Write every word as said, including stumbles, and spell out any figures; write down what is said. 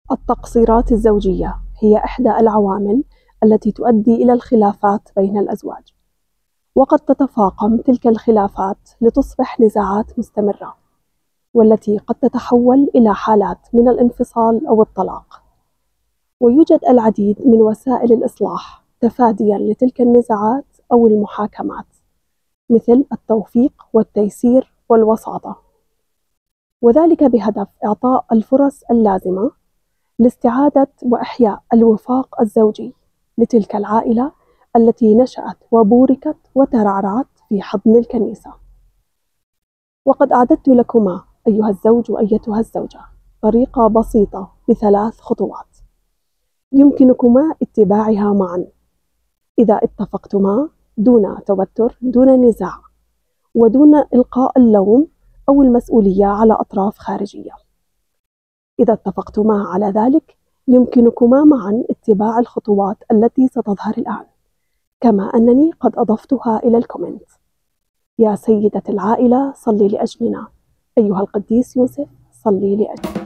التقصيرات الزوجية هي إحدى العوامل التي تؤدي إلى الخلافات بين الأزواج، وقد تتفاقم تلك الخلافات لتصبح نزاعات مستمرة، والتي قد تتحول إلى حالات من الانفصال أو الطلاق. ويوجد العديد من وسائل الإصلاح تفادياً لتلك النزاعات أو المحاكمات، مثل التوفيق والتيسير والوساطة، وذلك بهدف إعطاء الفرص اللازمة لاستعادة وإحياء الوفاق الزوجي لتلك العائلة التي نشأت وبوركت وترعرعت في حضن الكنيسة. وقد أعددت لكما أيها الزوج وأيتها الزوجة طريقة بسيطة بثلاث خطوات يمكنكما اتباعها معا إذا اتفقتما دون توتر، دون نزاع، ودون إلقاء اللوم أو المسؤولية على أطراف خارجية. إذا اتفقتما على ذلك يمكنكما معا اتباع الخطوات التي ستظهر الآن، كما أنني قد أضفتها إلى الكومنت. يا سيدة العائلة صلي لأجلنا، أيها القديس يوسف صلي لأجلنا.